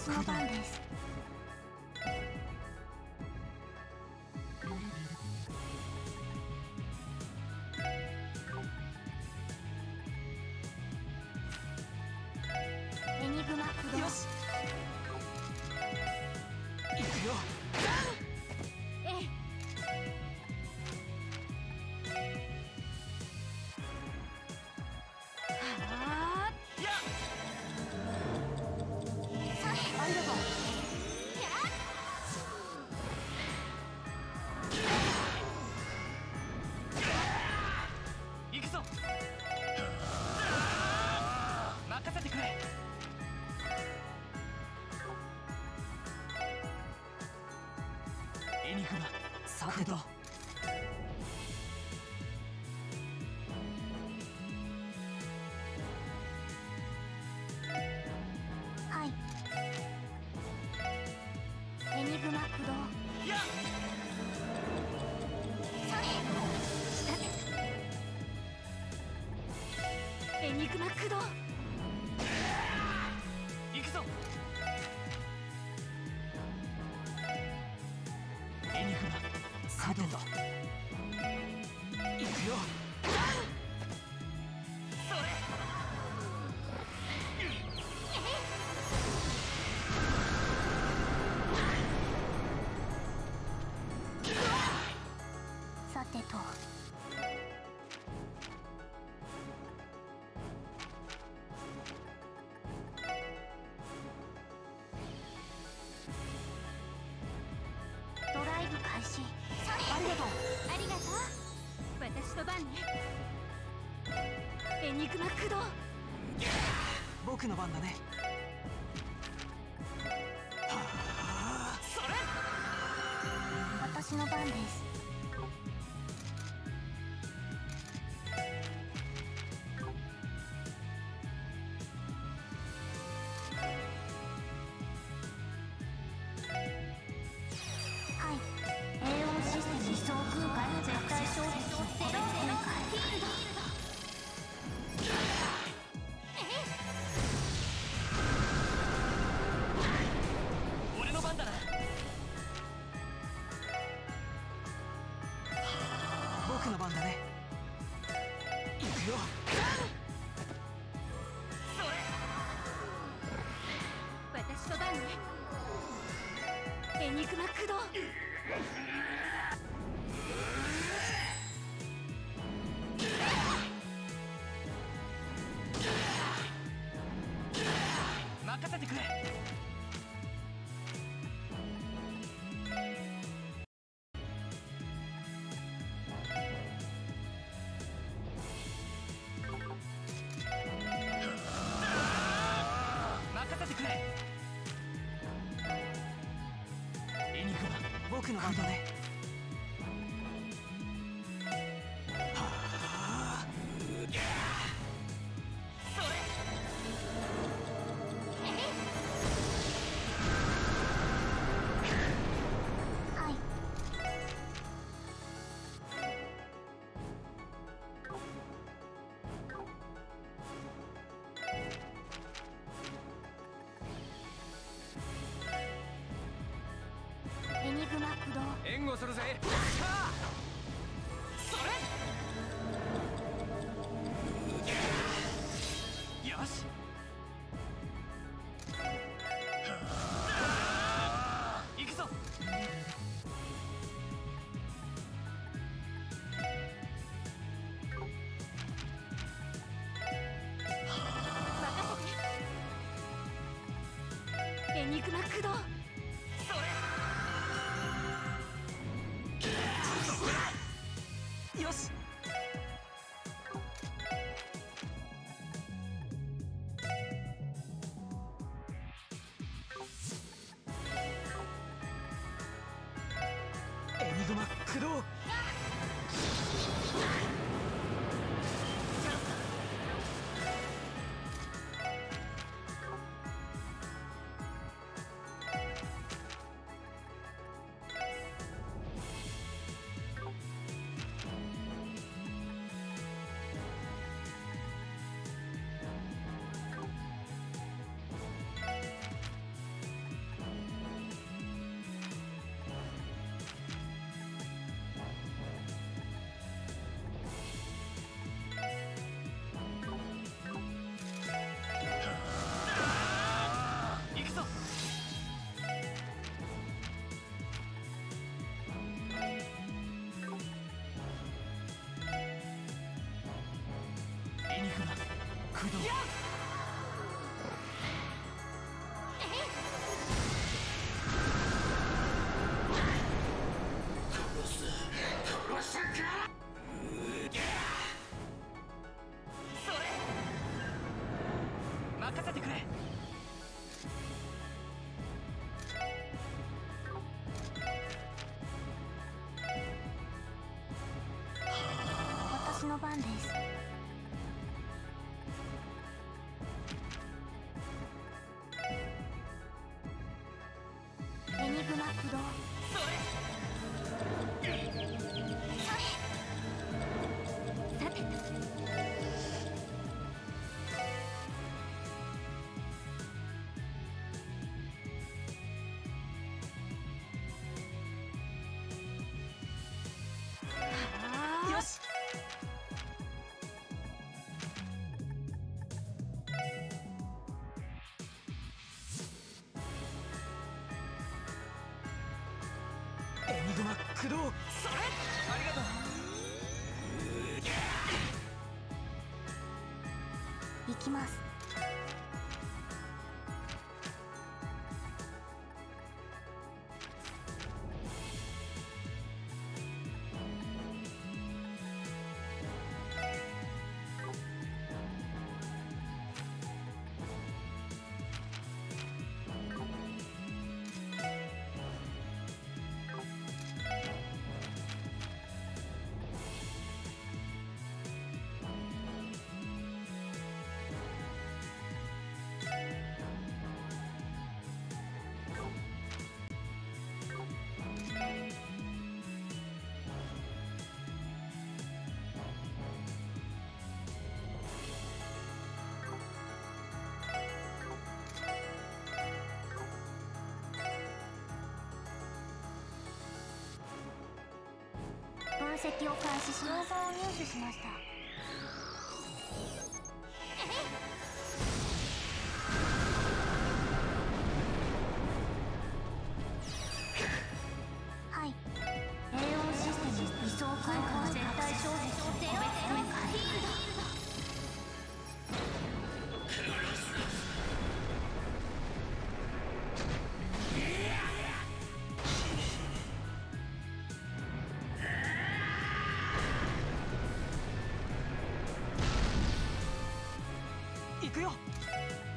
私の番です。エニグマ駆動。よし、行くよ。ええ。ありがとう。行くぞ。任せてくれ。エニグマ、さてと。はい。エニグマ駆動。やっ、それ下で。エニグマ駆動。行くぞ。エニグマ、さてと。行くよ。それ。さてと。ドライブ開始。ありがとう。ありがとう。私の番ね。エニグマ駆動。僕の番だね。はあ、それ。私の番です。絶対勝利する。フィールド。俺の番だな。僕の番だね。行くよ。それ。私の番ね。エニグマ駆動。任せてくれ。任せてくれ。エニグマ、僕の番だね。はあ、それ。エニグマ駆動。援護するぜ。それ。よし。行くぞ。任せて。エニグマ駆動。それ。よし。エニグマ駆動。 ど。任せてくれ。 私の番です。エニグマ駆動。さてよし。エニグマ駆動。それ。ありがとう。 行きます。分析を開始します。情報を入手しました。はい。エオンシステム移送開放絶対障壁個別分解。 行くよ。